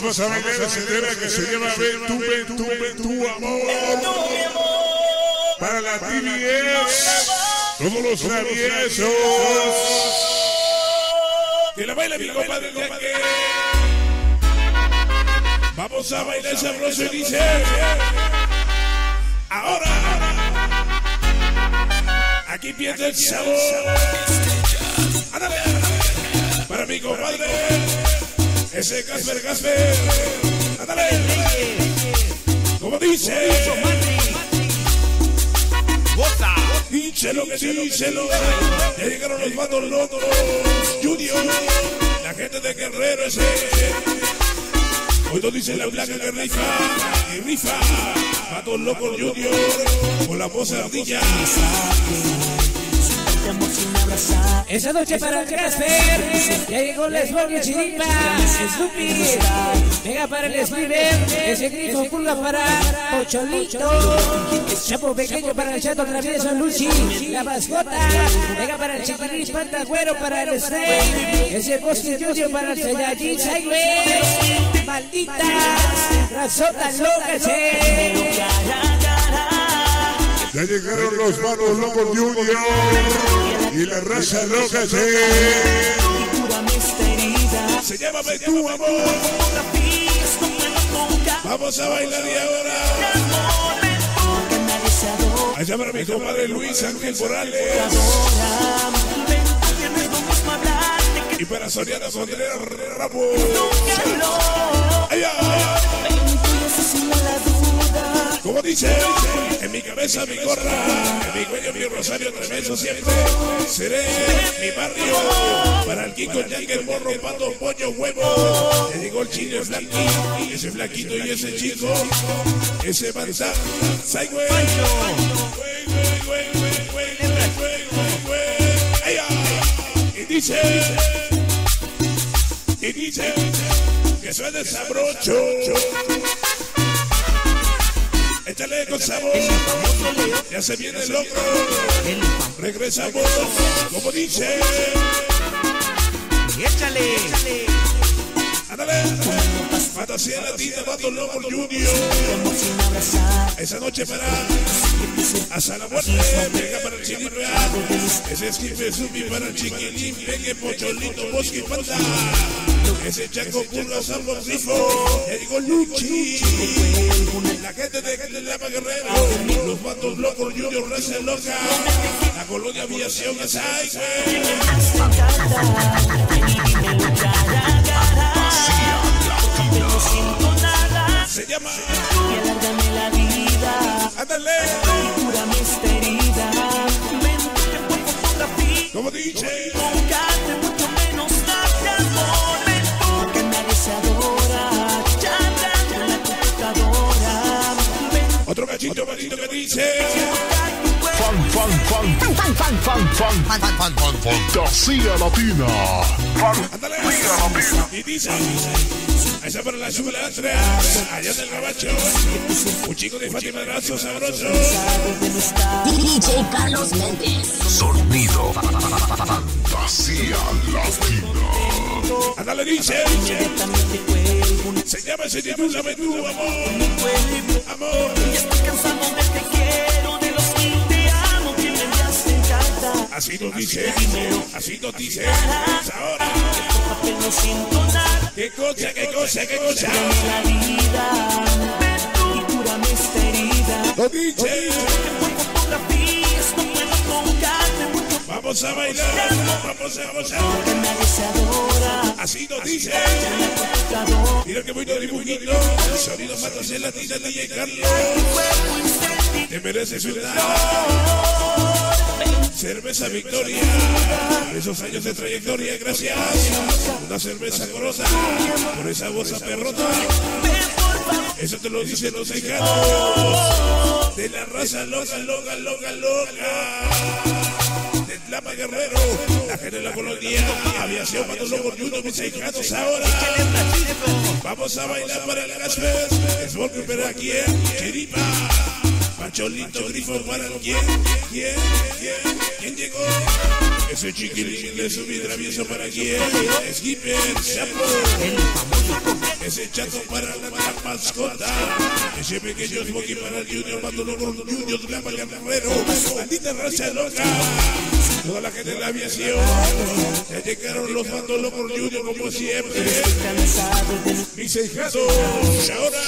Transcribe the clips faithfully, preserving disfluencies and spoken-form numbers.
Vamos a bailar ese tema que se llama Ven tú, ven tú, ven tú, amor. Para la T V S, todos los traviesos. Que la baila mi compadre Yaque. Vamos a bailar sabroso y dice. Ahora, aquí pierde el sabor. Ándale. Para mi compadre, ese Casper Casper. Ándale. Como dice. Díselo que díselo. Ya llegaron los bandos locos. Junior, la gente de Guerrero ese. Hoy nos dice la blanca que rifa. Y rifa. Bandos locos Junior. Con la voz ardilla. Esa noche para el Casper, ya llegó la Smorgue Chiripa, Snoopy, pega para el Sliver, ese grifo pulga para Pocholito, Chapo pequeño para el Chato Travieso Luchi, la mascota, pega para el Chiquiris, Pantagüero para el Snake, ese Bosque Junior para el Saiyajin Saigüe, malditas, razotas locas, Ya llegaron los manos locos Junior y la raza loca se se llama Ven tú, amor. Vamos a bailar y ahora allá para mi compadre Luis Ángel Morales y para Soriana Contreras Ramos. Allá. Como dice, en mi cabeza mi gorra, en mi cuello mi rosario tremendo siempre. Seré mi barrio, para el Kiko Yaque, el morro, pato, pollo, huevo. Le digo el chino, el flaquito, y ese flaquito y ese chico, ese manzán, saigüe. Y dice, y dice, que suene sabrocho. Échale con sabor, ya se viene el loco. Regresamos, como dice. Y échale. Ándale. Fantasía latina, Vato Loco Junior. Esa noche para hasta la muerte. Venga para el Chili Real. Ese Esquipe Subi para el Chiquilín. Pegue Pocholito, Bosque y Panda. Ese Chaco Pulga, Salvo Grifo. Ya llegó Luchi. La gente de Lapa Guerrero. Los Vatos Locos Junior, raza loca. La colonia Aviación Asai. Se llama Y alárgame la vida. Ándale. Y cúrame esta herida. Ven que poco ponga fin. Como dice. Nunca te mucho menos darte amor. Ven porque nadie se adora. Ya ando en la computadora. Ven. Otro cachito bonito que dice. Fan, fan, fan, fan, fan, fan, fan, fan, fan, fan, fan, fantasía latina. Fantasía latina. Y dice. Esa para la chulatra, allá del gabacho. Un chico de Fátima Brazo sabroso. D J Carlos Méndez. Sonido fantasía latina. Ándale, dice. Se llama, se titula Ven tú, amor. Amor. Y estoy cansado del que quiero, de los que te amo, que me enviaste en carta. Así nos dice, así nos dice. Ahora. No siento nada. ¿Qué cosa, qué cosa, qué cosa? La vida. Ven tú y cúrame esta herida. Lo dice. Vamos a bailar, vamos a gozar. Así nos dice. Mira que bonito dibujito. Sonido fantasía latina, D J Carlos. Te mereces una cerveza Victoria. Esos años de trayectoria, gracias. Una cerveza Corona por esa voz perrota. Eso te lo dicen los mexicanos de la raza loca, loca, loca, loca. De Lapa Guerrero, la gente de la colonia, Aviación, Vatos Locos Junior, mis mexicanos ahora. Vamos a bailar para el Casper. Es porque para quién, Chiripa. Pacholito, Grifo para quién, quién, quién, quién llegó. Ese chiquilín de su travieso para quién. Skipper, Chapo. Ese chato para la mascota. Ese pequeño Smokey para el Junior. Mándolo con Junior, Glama, Guerrero. Maldita raza loca. Toda la gente de la aviación. Ya llegaron los mandos por Junior como siempre. Mis hijados. Ahora.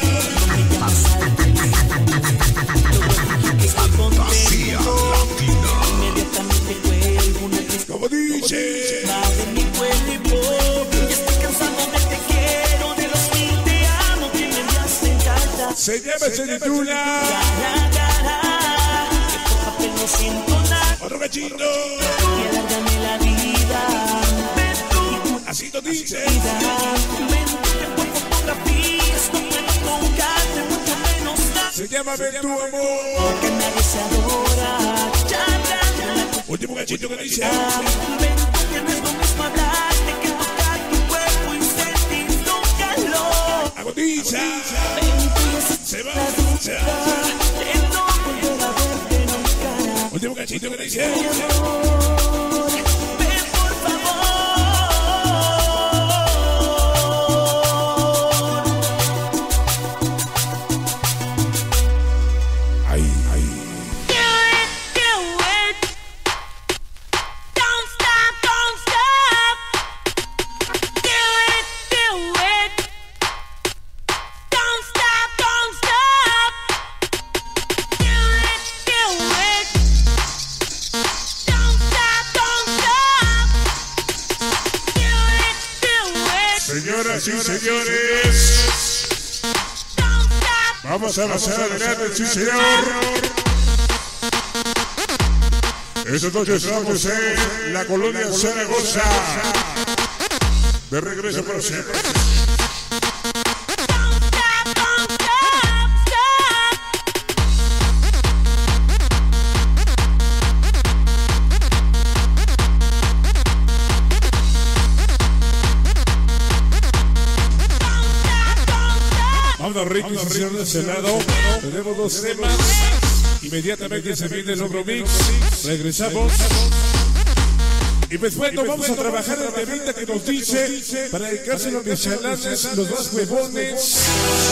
Fantasía Latina. Como dice. Se llama, se titula Otro Cachito. Así lo dice. Se llama Ven tu amor. Último cachito que dice. Agotiza. Se va, se va. Último cachito que dice. Señoras y señores, vamos a pasar adelante, sí señor. Esta noche estamos en la colonia Zaragoza, de regreso para siempre. Vamos Ricky, Ricky de ese lado. Tenemos dos temas. Inmediatamente se viene el otro mix. Regresamos. Y pues bueno, vamos a trabajar el temita que nos dice para dedicárselo a mis chalanes, los más huevones.